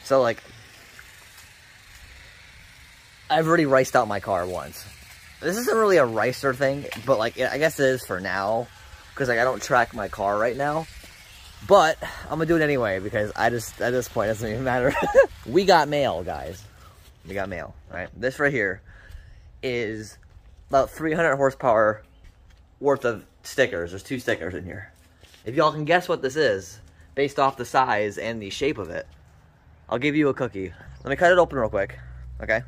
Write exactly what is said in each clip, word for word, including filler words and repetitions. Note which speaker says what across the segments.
Speaker 1: So, like, I've already riced out my car once. This isn't really a ricer thing, but, like, I guess it is for now. Because, like, I don't track my car right now. But I'm going to do it anyway because I just, at this point, it doesn't even matter. We got mail, guys. We got mail, right? This right here is about three hundred horsepower worth of stickers. There's two stickers in here. If y'all can guess what this is, based off the size and the shape of it, I'll give you a cookie. Let me cut it open real quick, okay?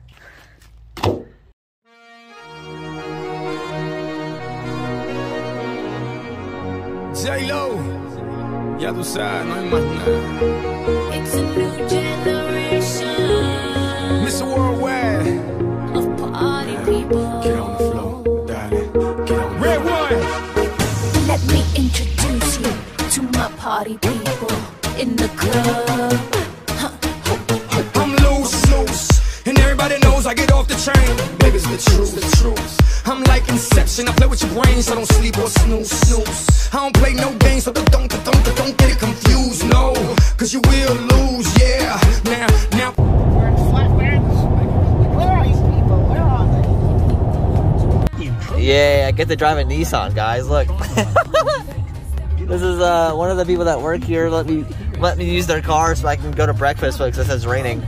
Speaker 2: J-Lo, ya tú sabes, no hay más nada.
Speaker 3: It's a new generation.
Speaker 2: Mister Worldwide.
Speaker 3: Of party people.
Speaker 2: Get on the floor, darling. Get on the Red one.
Speaker 3: Let me introduce you to my party people in the club. Huh.
Speaker 2: I'm loose, loose, and everybody knows I get off the train. Baby, it's the truth, the truth. I'm like Inception, I play with your brain, so don't sleep or snooze, snooze. I don't play no games, so don't, don't, don't, don't get it confused, no. Cause you will lose, yeah. Now, now.
Speaker 4: We're in flatbeds. Where are these people? Where are they?
Speaker 1: Yeah, I get to drive a Nissan, guys. Look. This is uh, one of the people that work here. Let me let me use their car so I can go to breakfast because it says raining.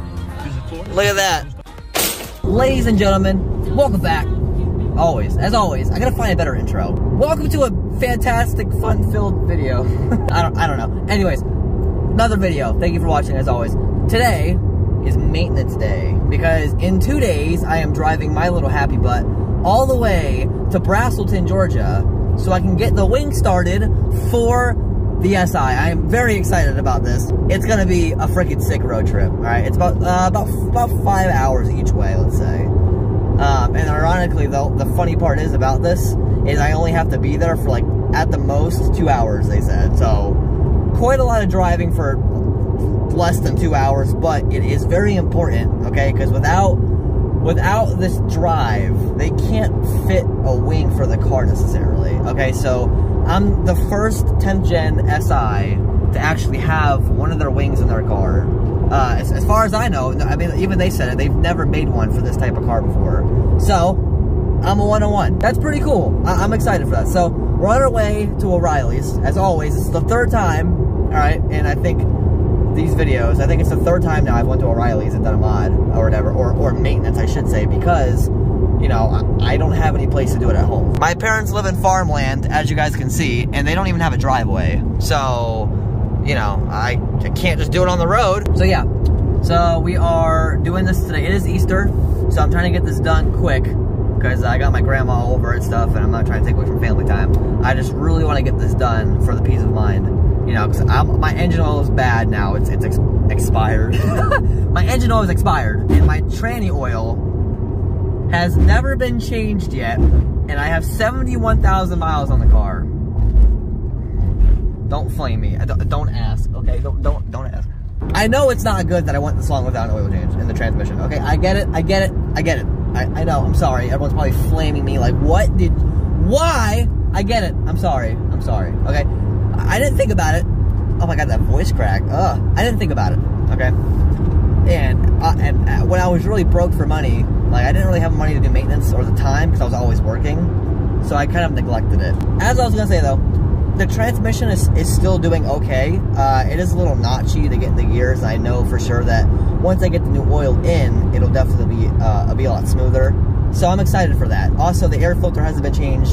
Speaker 1: Look at that. Ladies and gentlemen, welcome back. Always, as always, I gotta find a better intro. Welcome to a fantastic, fun-filled video. I don't, I don't know. Anyways, another video. Thank you for watching, as always. Today is maintenance day because in two days I am driving my little happy butt all the way to Braselton, Georgia, so I can get the wing started for the S I. I am very excited about this. It's gonna be a freaking sick road trip. All right, it's about uh, about about five hours each way, let's say. Um, and ironically, though, the funny part is about this is I only have to be there for, like, at the most two hours, they said. So, quite a lot of driving for less than two hours, but it is very important, okay? Because without, without this drive, they can't fit a wing for the car necessarily, okay? So, I'm the first tenth gen S I to actually have one of their wings in their car. Uh, as, as far as I know, I mean, even they said it, they've never made one for this type of car before. So, I'm a one-on-one. That's pretty cool. I I'm excited for that. So, we're on our way to O'Reilly's. As always, this is the third time, alright, and I think these videos, I think it's the third time now I've went to O'Reilly's and done a mod, or whatever, or, or maintenance, I should say, because, you know, I, I don't have any place to do it at home. My parents live in farmland, as you guys can see, and they don't even have a driveway. So, you know, I can't just do it on the road. So yeah, so we are doing this today. It is Easter, so I'm trying to get this done quick because I got my grandma over and stuff, and I'm not trying to take away from family time. I just really want to get this done for the peace of mind, you know, because my engine oil is bad now. It's, it's ex expired. My engine oil is expired, and my tranny oil has never been changed yet, and I have seventy-one thousand miles on the car. Don't flame me. Don't, don't ask, okay? Don't, don't, don't ask. I know it's not good that I went this long without an oil change in the transmission, okay? I get it, I get it, I get it. I, I know, I'm sorry. Everyone's probably flaming me like, what did, why? I get it. I'm sorry, I'm sorry, okay? I didn't think about it. Oh my God, that voice crack. Ugh, I didn't think about it, okay? And, uh, and uh, when I was really broke for money, like I didn't really have money to do maintenance or the time because I was always working. So I kind of neglected it. As I was gonna say though, the transmission is, is still doing okay. Uh, it is a little notchy to get in the gears. I know for sure that once I get the new oil in, it'll definitely be, uh, be a lot smoother. So I'm excited for that. Also, the air filter hasn't been changed.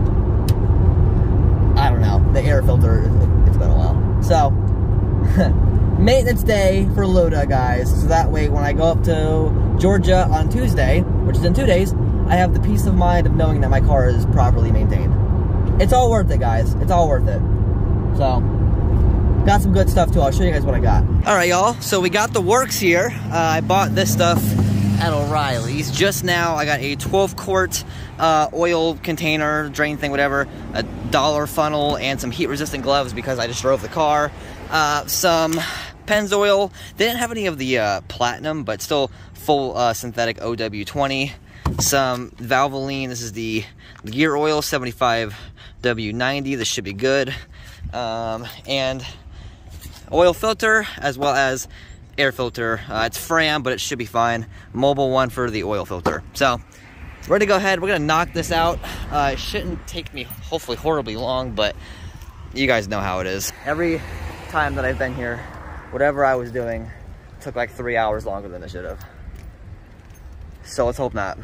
Speaker 1: I don't know. The air filter, it's been a while. So, maintenance day for Luda, guys. So that way, when I go up to Georgia on Tuesday, which is in two days, I have the peace of mind of knowing that my car is properly maintained. It's all worth it, guys. It's all worth it. So, got some good stuff, too. I'll show you guys what I got. All right, y'all. So, we got the works here. Uh, I bought this stuff at O'Reilly's. Just now, I got a twelve quart uh, oil container, drain thing, whatever, a dollar funnel, and some heat-resistant gloves because I just drove the car. Uh, some Pennzoil. They didn't have any of the uh, platinum, but still full uh, synthetic O W twenty. Some Valvoline. This is the gear oil, seventy-five W ninety. This should be good. Um, and oil filter, as well as air filter. Uh, it's Fram, but it should be fine. Mobile one for the oil filter. So, we're gonna go ahead. We're gonna knock this out. Uh, it shouldn't take me, hopefully, horribly long, but you guys know how it is. Every time that I've been here, whatever I was doing took like three hours longer than it should have. So let's hope not.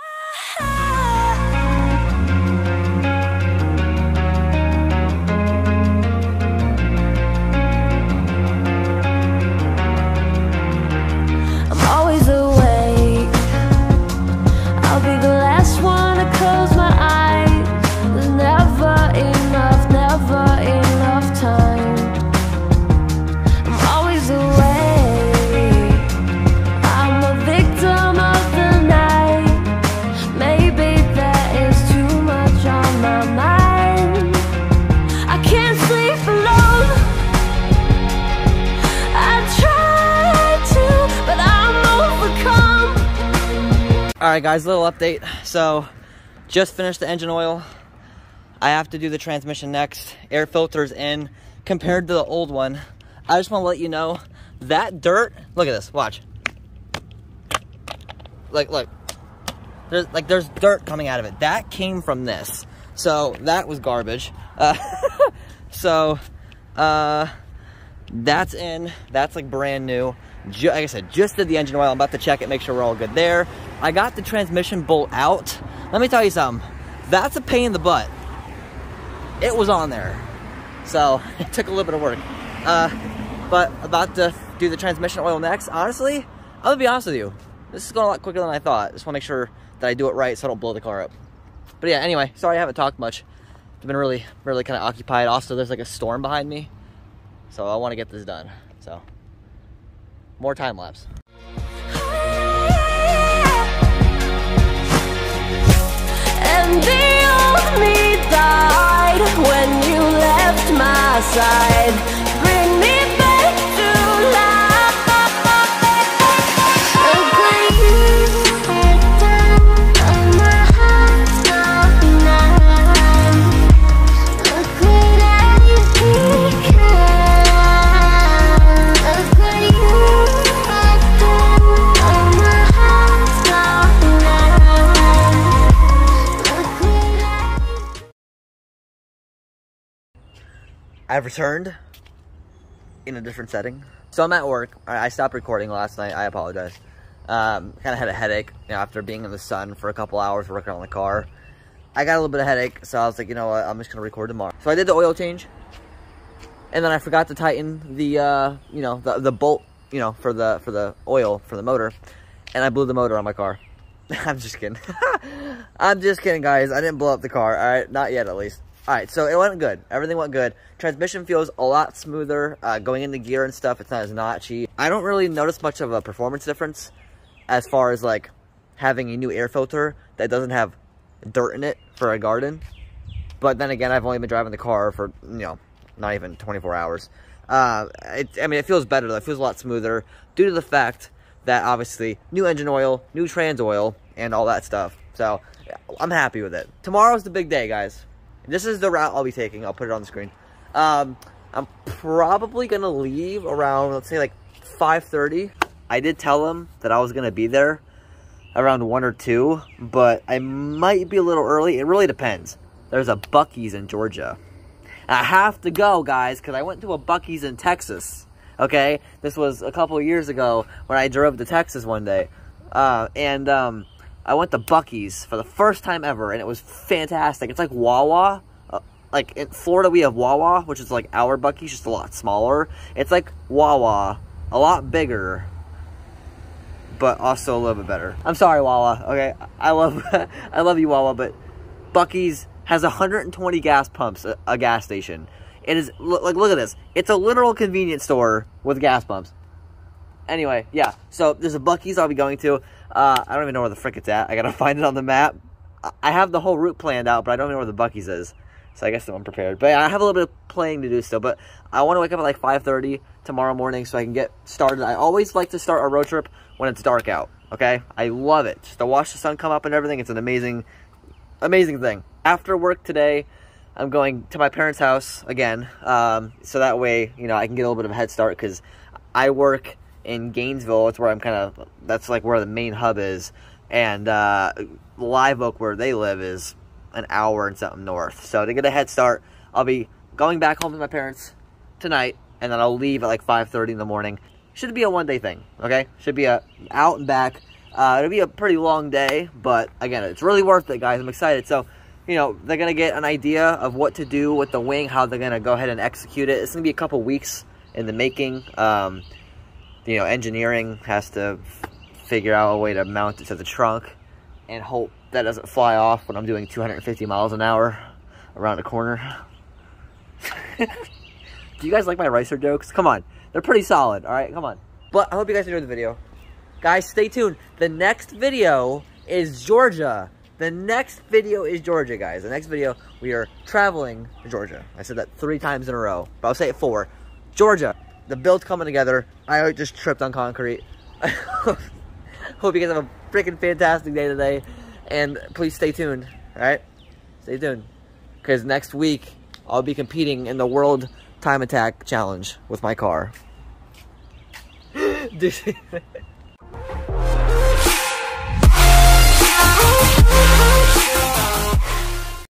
Speaker 1: Alright guys, little update. So, just finished the engine oil. I have to do the transmission next. Air filter's in. Compared to the old one, I just want to let you know, that dirt, look at this, watch. Like, look. There's, like, there's dirt coming out of it. That came from this. So, that was garbage. Uh, so, uh, that's in. That's, like, brand new. Ju like I said, just did the engine oil. I'm about to check it, make sure we're all good there. I got the transmission bolt out. Let me tell you something. That's a pain in the butt. It was on there. So, it took a little bit of work. Uh, but about to do the transmission oil next. Honestly, I'm gonna be honest with you. This is going a lot quicker than I thought. Just want to make sure that I do it right so I don't blow the car up. But yeah, anyway, sorry I haven't talked much. I've been really, really kind of occupied. Also, there's like a storm behind me. So, I want to get this done. So, more time lapse.
Speaker 3: And the old me died when you left my side. Bring me back to life. Look what you have done, and my heart's gone numb. Look what I've become. Look what you have done, and my heart's gone numb. Look what I...
Speaker 1: I've returned in a different setting. So I'm at work. I stopped recording last night. I apologize. Um, kind of had a headache, you know, after being in the sun for a couple hours working on the car. I got a little bit of headache, so I was like, you know what, I'm just gonna record tomorrow. So I did the oil change, and then I forgot to tighten the, uh, you know, the the bolt, you know, for the for the oil for the motor, and I blew the motor on my car. I'm just kidding. I'm just kidding, guys. I didn't blow up the car. All right, not yet, at least. All right, so it went good. Everything went good. Transmission feels a lot smoother. Uh, going into gear and stuff, it's not as notchy. I don't really notice much of a performance difference as far as, like, having a new air filter that doesn't have dirt in it for a garden. But then again, I've only been driving the car for, you know, not even twenty-four hours. Uh, it, I mean, it feels better, though. It feels a lot smoother due to the fact that, obviously, new engine oil, new trans oil, and all that stuff. So, I'm happy with it. Tomorrow's the big day, guys. This is the route I'll be taking. I'll put it on the screen. Um, I'm probably going to leave around, let's say, like five thirty. I did tell them that I was going to be there around one or two, but I might be a little early. It really depends. There's a Buc-ee's in Georgia. I have to go, guys, because I went to a Buc-ee's in Texas. Okay? This was a couple of years ago when I drove to Texas one day. Uh, and, um... I went to Buc-ee's for the first time ever, and it was fantastic. It's like Wawa. Uh, like, in Florida, we have Wawa, which is like our Buc-ee's, just a lot smaller. It's like Wawa, a lot bigger, but also a little bit better. I'm sorry, Wawa, okay? I love I love you, Wawa, but Buc-ee's has one hundred twenty gas pumps, a, a gas station. It is, like, look at this. It's a literal convenience store with gas pumps. Anyway, yeah, so there's a Buc-ee's I'll be going to. Uh, I don't even know where the frick it's at. I gotta find it on the map. I have the whole route planned out, but I don't know where the Buc-ee's is. So I guess I'm unprepared. But yeah, I have a little bit of playing to do still. But I want to wake up at like five thirty tomorrow morning so I can get started. I always like to start a road trip when it's dark out, okay? I love it. Just to watch the sun come up and everything. It's an amazing, amazing thing. After work today, I'm going to my parents' house again. Um, so that way, you know, I can get a little bit of a head start because I work in Gainesville. It's where I'm kind of, that's like where the main hub is. And uh, Live Oak, where they live, is an hour and something north. So to get a head start, I'll be going back home to my parents tonight, and then I'll leave at like five thirty in the morning. Should be a one-day thing, okay? Should be a out and back. Uh, it'll be a pretty long day, but again, it's really worth it, guys. I'm excited. So, you know, they're going to get an idea of what to do with the wing, how they're going to go ahead and execute it. It's going to be a couple weeks in the making. Um, you know, engineering has to figure out a way to mount it to the trunk and hope that doesn't fly off when I'm doing two hundred fifty miles an hour around a corner. Do you guys like my ricer jokes? Come on. They're pretty solid, all right? Come on. But I hope you guys enjoyed the video. Guys, stay tuned. The next video is Georgia. The next video is Georgia, guys. The next video, we are traveling to Georgia. I said that three times in a row, but I'll say it four. Georgia. The build's coming together. I just tripped on concrete. Hope you guys have a freaking fantastic day today. And please stay tuned, all right? Stay tuned. Because next week, I'll be competing in the World Time Attack Challenge with my car. Dude.